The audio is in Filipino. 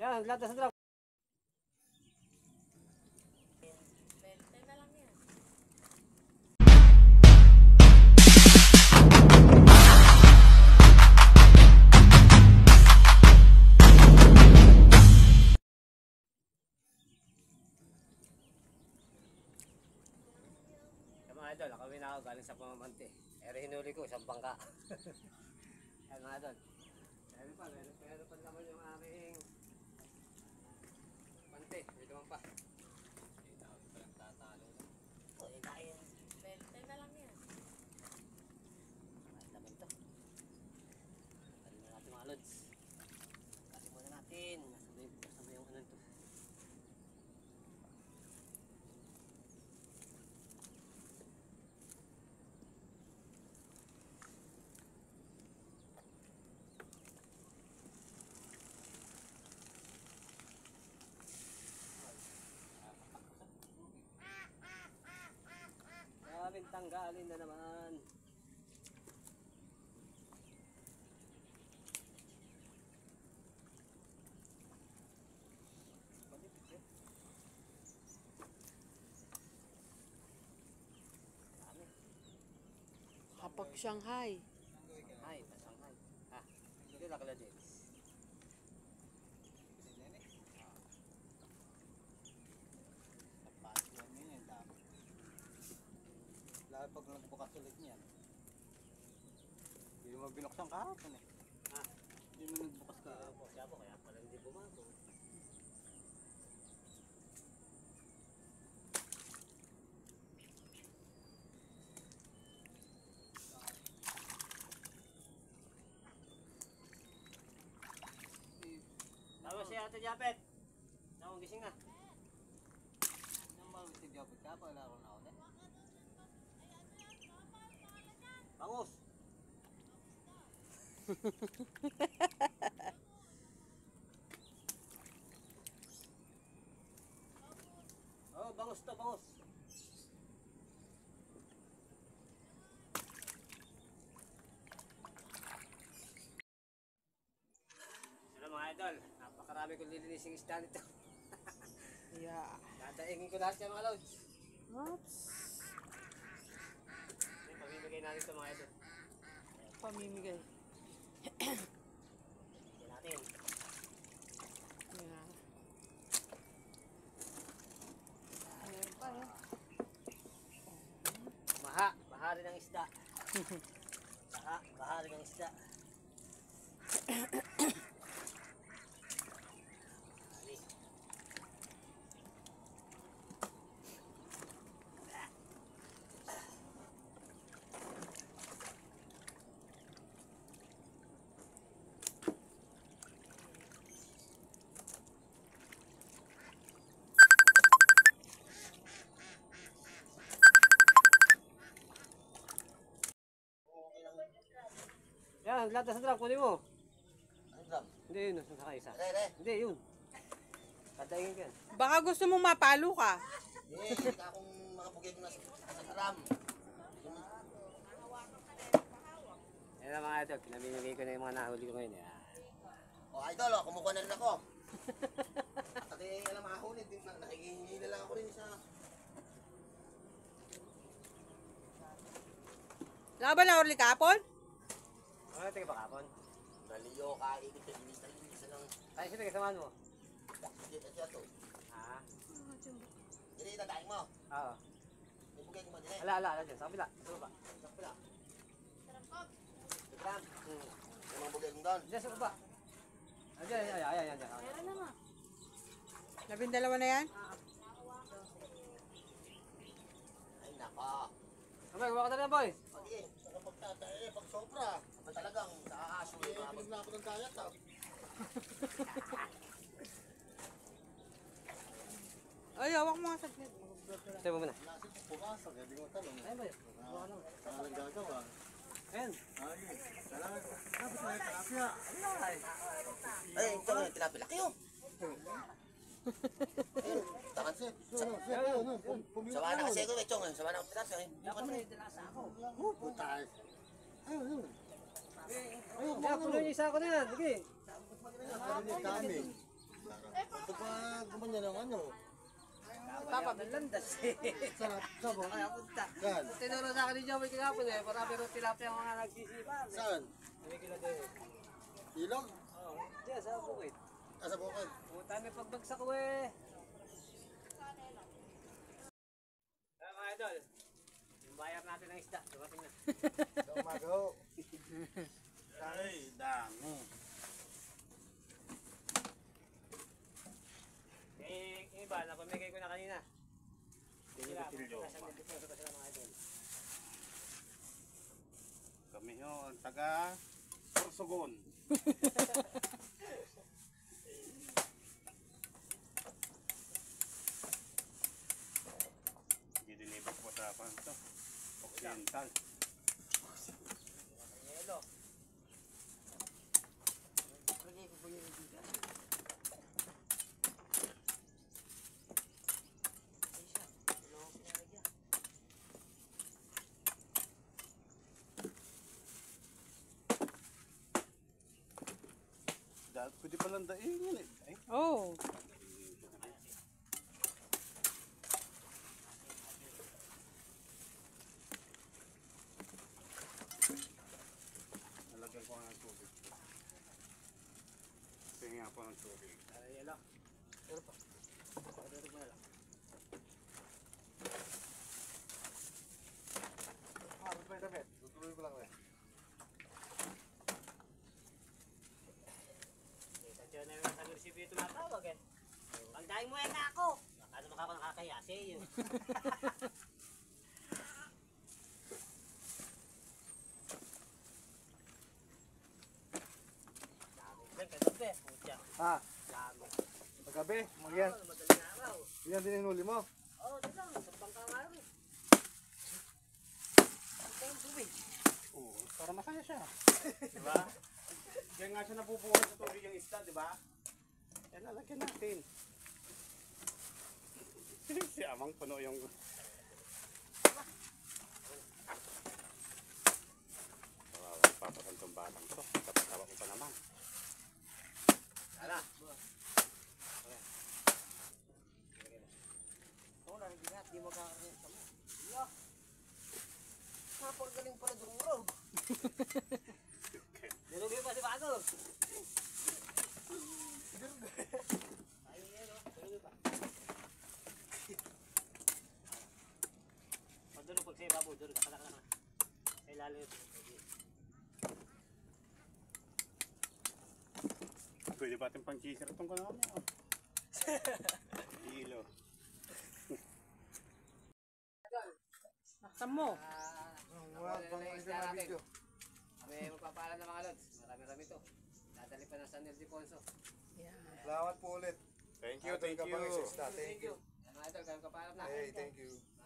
Yan, lahat sa drop. Idol, nakawin na ako galing sa Pamamante. Pero hinuli ko isang bangka. Yan mga idol. Meron pa naman yung aming pante. May naman pa. Ay, tawag pa lang tatalo. Ay, tayo. 20 na lang yan. Ay, naman to. Tali na natin mga lods. Tali muna natin. Nasabay yung ano to. Tanggalin na naman. Hapag Shanghai. Ay, Shanghai. Ah, hindi lang kala din. Pag nagbukas ulit niyan, hindi mo binuksan kahapon eh. Ah, hindi mo nagbukas kahapon. Siya po, kaya pala hindi bumago. Tama si Ate Japet. Nakong gising na. Nang mawag si Jobot ka, palaro na ako na. Bangus. Oh, bangus to, bangus. Ano mga idol, napakarami kong lilinising isda nito. Yeah. Dadaingin ko lahat yan mga lods. Oops. Pamimigay natin ito mga idol. Pamimigay. Tignan natin. Yeah. Ayan pa eh. Bahari ng isda. Bahari ng isda. Yan, lahat sa drop, kunin mo. Ano drum? Hindi yun, sa isa. Re. Hindi yun. Dadaingin ka yan. Baka gusto mong mapalo ka. Hindi ka akong makapugay ko na sa karam. Yan ang mga idol, pinamimigay ko na yung mga nahuli ko ngayon. Yan. O idol, kumukuha na rin ako. Pati alam mahuli, nakikihingi na lang ako rin sa... Laban na orli kapon? Ano tingin ba kapon? Naliyo ka, ikit-inis lang. Ay, sige, samahan mo. Dito siya to. Ah, Hindi, itadaing mo. oo. Ibugay ko mo din eh. Ala, dyan, sa kabila. Sa baba. Sa pila. Gram. Yung mga bugay kong doon. Dyan, sa baba. Ayan. Meron na nga. 12 na yan? Ay naka. Abay, huwag ka na rin, boy. Pag-i, pag sobra, talagang sa aso eh. Pinag na ako ng kayat ha. Ay, hawak mo nga saglit. Sabi mo muna. Nasib ko pumasok, hindi mo tanong. Ayun, boy. Huwag ka na. Saan ang gagawa? Ayun. Ayun. Salamat. Tapos na yung tilapia. Ay, Ay, ito nga yung tilapia. Laki yun. Ayun, takan siya. Sawa na kasi ko, Chong. Sawa na ako tilapia. Ako na yung dilasa ako. Putay. Ayun. Kaya puno yung isa ako na yan. Sige. Ayun kami. Ito pa gumanyan ng ano. Papa, landas eh. Sarap. Sabo. Ay, punta. Saan? Tinuro sa akin ni Joey kahapon eh. Marami rin tilapia ang mga nagsisipan. Saan? Hindi kila din. Ilog? Oo, diyan sa bukid. Sa bukid. Pumunta may pagbagsak ko eh. Kaya mga idol, yung bayar natin ng isda, dumating na. Dumago. Ay, dami. Eh, yung iba, napamigay ko na kanina. Sila, Tilyo. nasa nagdiploso pa sila mga idol. Kami yun, taga Sorsogon. Didinibig po sa to. Occidental. Yelo. Pwede palang daing yun eh. Ay, Oh. nalagyan ko ng tubig. Tingin ako ng tubig. Yelo. Pero pa. Pagdating mo na lang. May damit. Tutuloy ko lang eh. Diyan na yung sa munisipyo tumatawag eh. Pagdaing mo na ako. Ano maka ako nakakaya sa iyo. Ha? Dami. Paggabi? Magyan. Oo, madaling araw. Yan din yung huli mo. Oo, ito lang. Sa bangka nga rin. Ito yung tubig. Oo, para masaya siya. Diba? Diyan nga siya nabubuhay sa tubig yung isda, diba? Yan, nalagyan natin. Si Amang puno yung... Kawawa, papasan tong batang to. Kapatawa ko pa naman. Tara. Oo lang, hindi nga. Hindi mo kakaroon sa mo. Iya. Napagaling pala dumurog. Dilubi pa si Bago. Ayun yan o. Dilubi pa. Pagdulog pag sa'yo babo, dulog. Kalak lang na. Sa ilalim ito. Pwede ba ating pang-cheeser itong ko naman yun? Hilo. Naksan mo. May magpapaalam na mga lods. Marami-rami to. Dadali pa na San Ildefonso. Salamat po ulit. Thank you, thank you. Thank you. Mga idol, kayong kapaalam na. Hey, thank you.